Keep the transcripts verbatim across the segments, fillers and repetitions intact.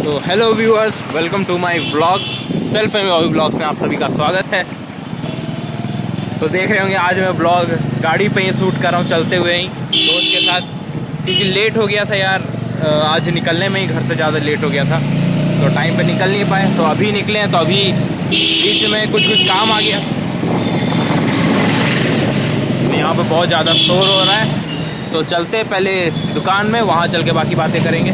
तो hello viewers, welcome to my blog self M hobby blogs में आप सभी का स्वागत है। तो देख रहे होंगे आज मैं ब्लॉग गाड़ी पे ही शूट कर रहा हूँ, चलते हुए ही दोस्त के साथ, क्योंकि लेट हो गया था यार। आज निकलने में ही घर से ज़्यादा लेट हो गया था, तो टाइम पे निकल नहीं पाए। तो अभी निकले हैं, तो अभी बीच में कुछ कुछ काम आ गया, तो यहाँ पर बहुत ज़्यादा शोर हो रहा है। तो चलते हैं पहले दुकान में, वहाँ चल के बाकी बातें करेंगे।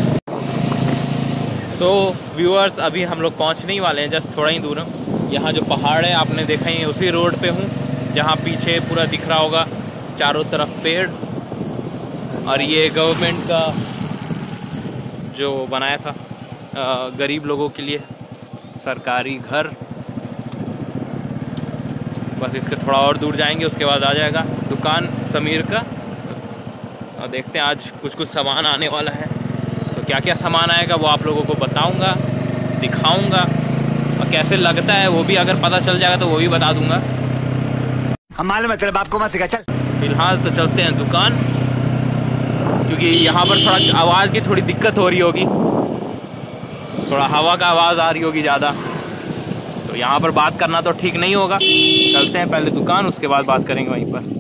सो so, व्यूअर्स, अभी हम लोग पहुँचने ही वाले हैं, जस्ट थोड़ा ही दूर है। यहाँ जो पहाड़ है आपने देखा ही है, उसी रोड पे हूँ जहाँ पीछे पूरा दिख रहा होगा चारों तरफ पेड़। और ये गवर्नमेंट का जो बनाया था आ, गरीब लोगों के लिए सरकारी घर। बस इसके थोड़ा और दूर जाएंगे, उसके बाद आ जाएगा दुकान समीर का। और देखते हैं आज कुछ कुछ सामान आने वाला है, तो क्या क्या सामान आएगा वो आप लोगों को बताऊंगा, दिखाऊंगा, और कैसे लगता है वो भी अगर पता चल जाएगा तो वो भी बता दूंगा। हमारे मतलब आपको मत सिखा, चल। फिलहाल तो चलते हैं दुकान, क्योंकि यहाँ पर थोड़ा आवाज़ की थोड़ी दिक्कत हो रही होगी, थोड़ा हवा का आवाज़ आ रही होगी ज़्यादा, तो यहाँ पर बात करना तो ठीक नहीं होगा। चलते हैं पहले दुकान, उसके बाद बात करेंगे वहीं पर।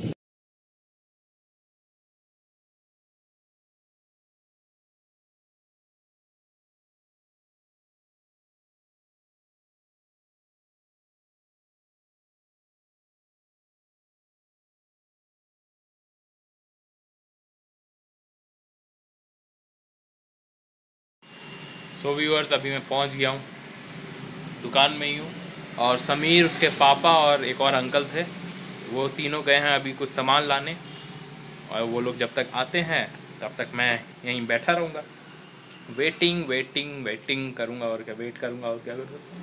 सो व्यूअर्स, अभी मैं पहुंच गया हूं, दुकान में ही हूं। और समीर, उसके पापा और एक और अंकल थे, वो तीनों गए हैं अभी कुछ सामान लाने। और वो लोग जब तक आते हैं तब तक मैं यहीं बैठा रहूँगा, वेटिंग वेटिंग वेटिंग करूँगा। और क्या वेट करूँगा, और क्या कर सकता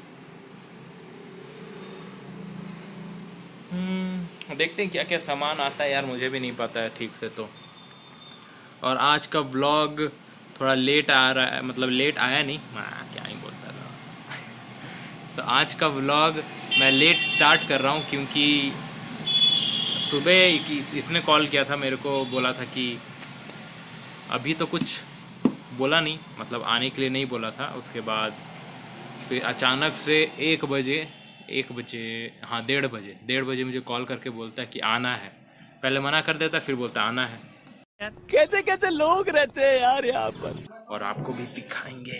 हूँ। देखते हैं क्या क्या सामान आता है यार, मुझे भी नहीं पता है ठीक से तो। और आज का व्लॉग थोड़ा लेट आ रहा है, मतलब लेट आया नहीं, मैं क्या ही बोलता था। तो आज का व्लॉग मैं लेट स्टार्ट कर रहा हूँ, क्योंकि सुबह इसने कॉल किया था मेरे को, बोला था कि अभी तो कुछ बोला नहीं, मतलब आने के लिए नहीं बोला था। उसके बाद फिर अचानक से एक बजे एक बजे हाँ डेढ़ बजे डेढ़ बजे मुझे कॉल करके बोलता है कि आना है। पहले मना कर देता, फिर बोलता आना है। कैसे कैसे लोग रहते हैं यार यहाँ पर, और आपको भी दिखाएंगे।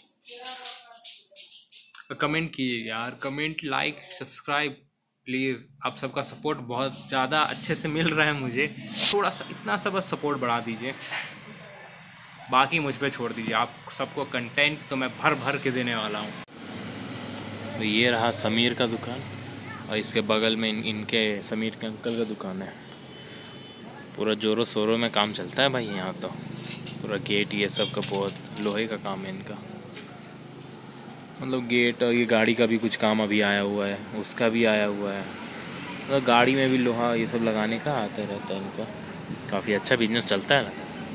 कमेंट कीजिए यार, कमेंट, लाइक, सब्सक्राइब प्लीज़। आप सबका सपोर्ट बहुत ज़्यादा अच्छे से मिल रहा है मुझे, थोड़ा सा इतना सा बस सपोर्ट बढ़ा दीजिए, बाकी मुझ पे छोड़ दीजिए। आप सबको कंटेंट तो मैं भर भर के देने वाला हूँ। तो ये रहा समीर का दुकान, और इसके बगल में इन, इनके समीर के अंकल का दुकान है। पूरा जोरों शोरों में काम चलता है भाई यहाँ तो, पूरा गेट ये सब का बहुत लोहे का काम है इनका, मतलब गेट। और ये गाड़ी का भी कुछ काम अभी आया हुआ है, उसका भी आया हुआ है, मतलब गाड़ी में भी लोहा ये सब लगाने का आता रहता है इनका। काफ़ी अच्छा बिजनेस चलता है ना।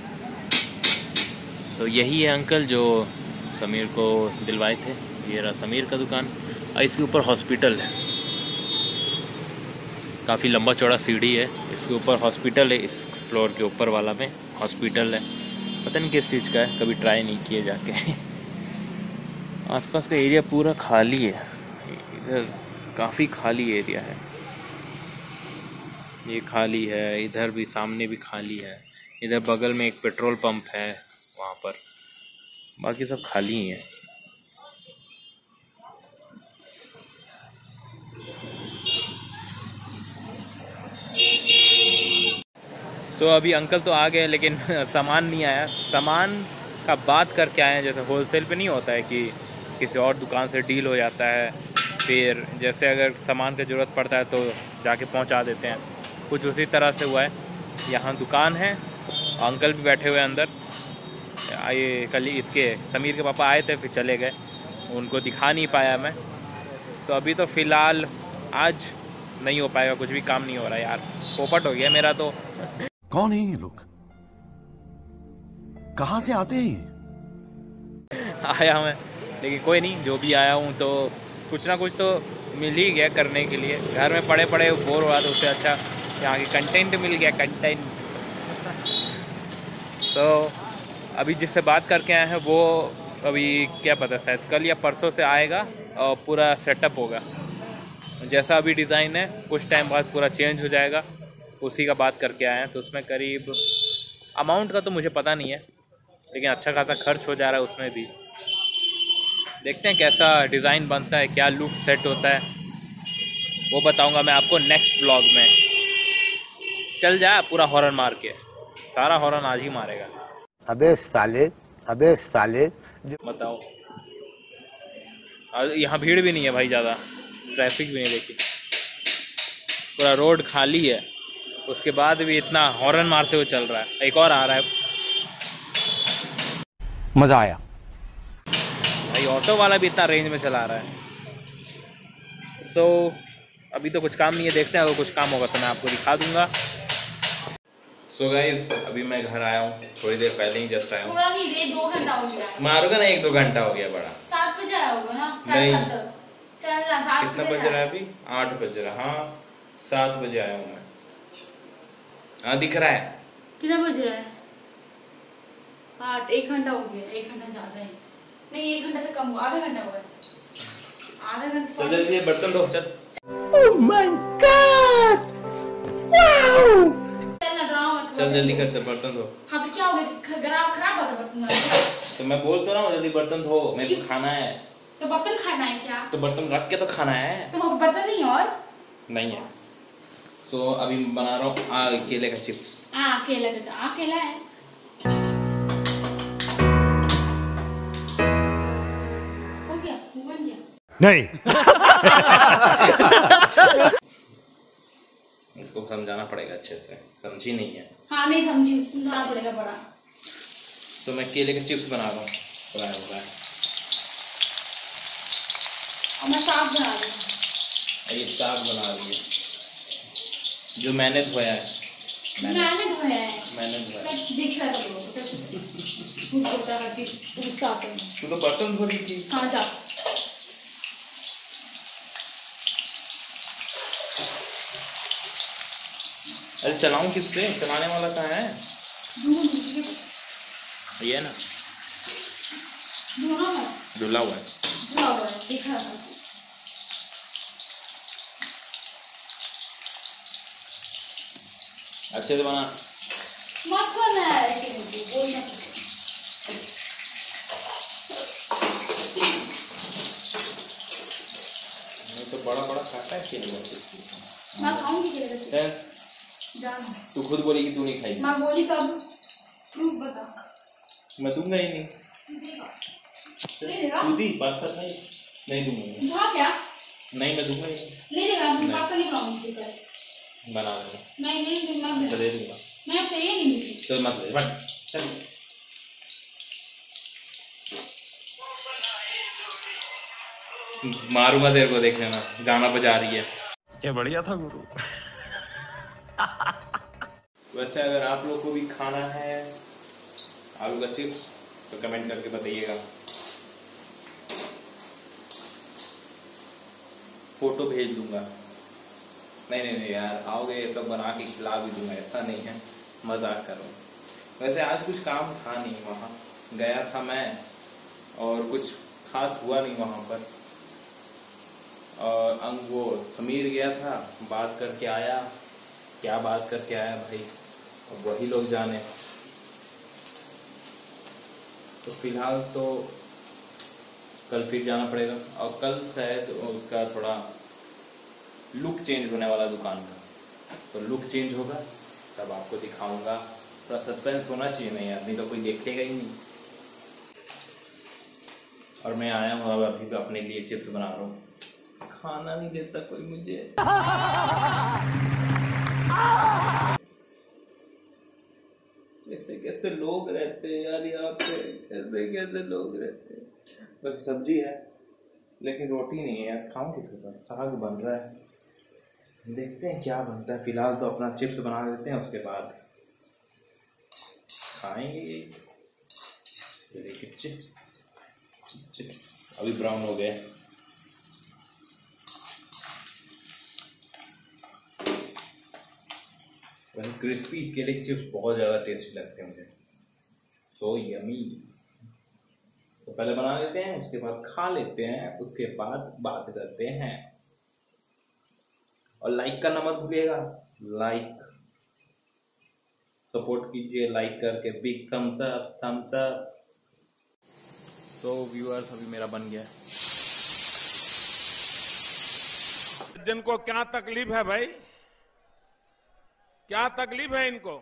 तो यही है अंकल जो समीर को दिलवाए थे। ये रहा समीर का दुकान, और इसके ऊपर हॉस्पिटल है, काफ़ी लंबा चौड़ा सीढ़ी है, इसके ऊपर हॉस्पिटल है। इस फ्लोर के ऊपर वाला में हॉस्पिटल है, पता नहीं किस चीज़ का है, कभी ट्राई नहीं किए जाके। आसपास का एरिया पूरा खाली है, इधर काफ़ी खाली एरिया है, ये खाली है, इधर भी सामने भी खाली है, इधर बगल में एक पेट्रोल पंप है वहाँ पर, बाकी सब खाली ही है। सो so, अभी अंकल तो आ गए, लेकिन सामान नहीं आया। सामान का बात करके आए हैं, जैसे होलसेल पे नहीं होता है कि किसी और दुकान से डील हो जाता है, फिर जैसे अगर सामान की ज़रूरत पड़ता है तो जाके पहुंचा देते हैं, कुछ उसी तरह से हुआ है। यहाँ दुकान है, अंकल भी बैठे हुए हैं अंदर। ये कल इसके समीर के पापा आए थे, फिर चले गए, उनको दिखा नहीं पाया मैं। तो अभी तो फ़िलहाल आज नहीं हो पाएगा, कुछ भी काम नहीं हो रहा यार, पोपट हो गया मेरा तो। कौन है ये लोग, कहाँ से आते हैं? आया मैं, लेकिन कोई नहीं, जो भी आया हूँ तो कुछ ना कुछ तो मिल ही गया करने के लिए। घर में पड़े पड़े बोर हो रहा था, उससे अच्छा यहाँ की कंटेंट मिल गया, कंटेंट। तो अभी जिससे बात करके आए हैं वो तो अभी क्या पता, शायद कल या परसों से आएगा और पूरा सेटअप होगा। जैसा अभी डिज़ाइन है कुछ टाइम बाद पूरा चेंज हो जाएगा, उसी का बात करके आए हैं। तो उसमें करीब अमाउंट का तो मुझे पता नहीं है, लेकिन अच्छा खासा खर्च हो जा रहा है उसमें भी। देखते हैं कैसा डिज़ाइन बनता है, क्या लुक सेट होता है, वो बताऊंगा मैं आपको नेक्स्ट ब्लॉग में। चल जा पूरा हॉर्न मार के, सारा हॉर्न आज ही मारेगा। अबे साले, अबे साले बताओ। और यहाँ भीड़ भी नहीं है भाई ज़्यादा, ट्रैफिक भी नहीं, देखिए पूरा रोड खाली है, उसके बाद भी इतना हॉर्न मारते हुए चल रहा है। एक और आ रहा है, मजा आया भाई ऑटो वाला भी इतना रेंज में चला रहा है। सो so, अभी तो कुछ काम नहीं है, देखते हैं अगर कुछ काम होगा तो मैं आपको दिखा दूंगा। सो so गाइस अभी मैं घर आया हूँ, थोड़ी देर पहले ही जस्ट आया हूँ। थोड़ा नहीं, दे दो घंटा हो गया। मारूंगा ना, एक दो घंटा हो गया बड़ा। सात बजे आया होगा ना? नहीं, चल रहा सात कितना बज रहा है अभी? आठ बज रहा है। हाँ सात बजे आया हूँ मैं। हाँ दिख रहा है। कितना बज रहा है? आठ। एक घंटा हो गया। एक घंटा ज्यादा है। नहीं एक घंटा से कम हुआ, आधा घंटा हुआ है। आधा घंटा। चल जल्दी बर्तन धो चल। Oh my God! Wow! चल ना ड्रामा मत कर। चल जल्दी कर दे, बर्तन धो। हाँ तो क्या हो गया? खराब खराब बात है बर्तन। तो मैं बोल तो रहा हूँ जल्दी बर्तन धो, मेरे को खाना है। तो बर्तन खाना है क्या? तो बर्तन रख के तो खाना है। तो बर्तन नहीं और नहीं है। सो so, अभी बना रहा हूँ केले का चिप्स। हाँ केला का, हाँ केला है। हो गया, बन गया। नहीं। इसको समझाना पड़ेगा अच्छे से, समझी नहीं है। हाँ नहीं समझी, समझाना पड़ेगा बड़ा। तो मैं केले के चिप्स बना रहा हूँ, फ्राई हो रहा है। और मैं साग बना रही हूँ। ये साग बना रही है जो मैंने धोया है। मैंने धोया है। मैंने धोया है। मैं देख रहा था वो कुछ होता है चीज पूछता आता है। तू तो बर्तन धो रही थी। हाँ जा। अरे चलाऊं किससे? चलाने वाला कहाँ है? ये ना धुला है। धुला हुआ है। धुला हुआ है, देख रहा था। अच्छे से बना। मत बना ऐसे मुझे बोलना। मैं तो बड़ा बड़ा काटा है केले का चिप्स। मैं खाऊंगी केले का चिप्स। जाना। तू खुद बोली कि तू नहीं खाएगी। मैं बोली कब? प्रूफ बता। मैं दूंगा ही नहीं। नहीं देगा? तू दी बात कर। नहीं नहीं दूंगा। दूंगा क्या? नहीं मैं दूंगा ही नहीं। नहीं देगा, मैं पास्ता नहीं बनाऊंगी तेरे। बना दूंगा। नहीं नहीं मैं तो दे दूंगा। मैं चाहिए नहीं मुझे। चल मत ले, बट चल। मारूंगा तेरे को, देख लेना। गाना बजा रही है। क्या बढ़िया था गुरु। वैसे अगर आप लोग को भी खाना है आलू का चिप्स तो कमेंट करके बताइएगा, फोटो भेज दूंगा। नहीं नहीं नहीं यार, आओगे तो बना के खिला भी दूंगा, ऐसा नहीं है, मजाक कर रहा हूँ। वैसे आज कुछ काम था नहीं, वहाँ गया था मैं और कुछ खास हुआ नहीं वहाँ पर। और अंग वो समीर गया था, बात करके आया। क्या बात करके आया भाई, अब वही लोग जाने। तो फिलहाल तो कल फिर जाना पड़ेगा, और कल शायद उसका थोड़ा लुक चेंज होने वाला दुकान का। तो लुक चेंज होगा तब आपको दिखाऊंगा। थोड़ा सस्पेंस होना चाहिए, नहीं यार, नहीं तो कोई देखेगा ही नहीं। और मैं आया हूँ अब, अभी भी अपने लिए चिप्स बना रहा हूँ। खाना नहीं देता कोई मुझे। कैसे कैसे लोग रहते हैं यार यहाँ पे, कैसे कैसे लोग रहते हैं। बस सब्जी है लेकिन रोटी नहीं है यार, खाऊं किसके साथ? साग बन रहा है, देखते हैं क्या बनता है। फिलहाल तो अपना चिप्स बना देते हैं, उसके बाद खाएंगे। ये देखिए चिप्स, चिप्स अभी ब्राउन हो गए। वही क्रिस्पी केले चिप्स बहुत ज़्यादा टेस्टी लगते हैं मुझे। So yummy. तो पहले बना लेते हैं, उसके बाद खा लेते हैं, उसके बाद बात करते हैं। और लाइक करना मत भूलिएगा, लाइक सपोर्ट कीजिए लाइक करके, big thumbs up thumbs up. तो व्यूअर्स अभी मेरा बन गया। जिनको क्या तकलीफ है भाई, क्या तकलीफ है इनको?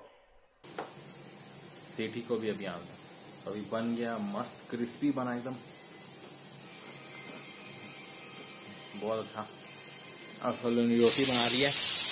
सेठी को भी अभी आना, अभी बन गया मस्त क्रिस्पी बना एकदम, बहुत अच्छा। अब सलोनी रोटी बना रही है,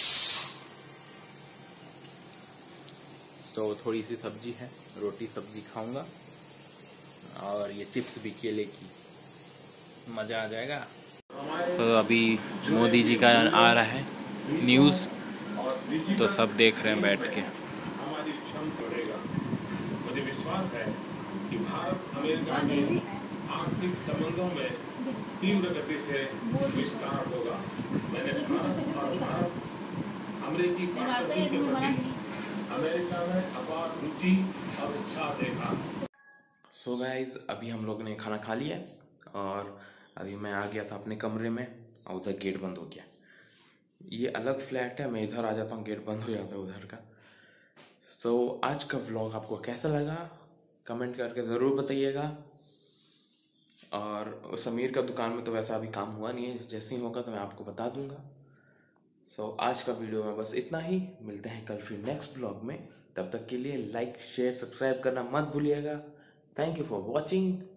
तो थोड़ी सी सब्जी है, रोटी सब्जी खाऊंगा, और ये चिप्स भी केले की, मज़ा आ जाएगा। तो अभी मोदी जी का आ रहा है न्यूज़, तो सब देख रहे हैं बैठ के। हमारी क्षमता बढ़ेगा। मुझे विश्वास है कि भारत अमेरिका के आर्थिक संबंधों में तीव्र गति से विस्तार होगा। मैंने भारत और भारत अमेरिकी पार्टनरशिप के प्रति अमेरिका में अपार रुचि और उत्साह देखा। सो गाइज अभी हम लोगों ने खाना खा लिया, और अभी मैं आ गया था अपने कमरे में, और उधर गेट बंद हो गया। ये अलग फ्लैट है, मैं इधर आ जाता हूँ, गेट बंद हो जाता है उधर का। तो आज का व्लॉग आपको कैसा लगा कमेंट करके ज़रूर बताइएगा। और समीर का दुकान में तो वैसा अभी काम हुआ नहीं है, जैसे ही होगा तो मैं आपको बता दूंगा। सो so, आज का वीडियो में बस इतना ही, मिलते हैं कल फिर नेक्स्ट ब्लॉग में। तब तक के लिए लाइक शेयर सब्सक्राइब करना मत भूलिएगा। Thank you for watching.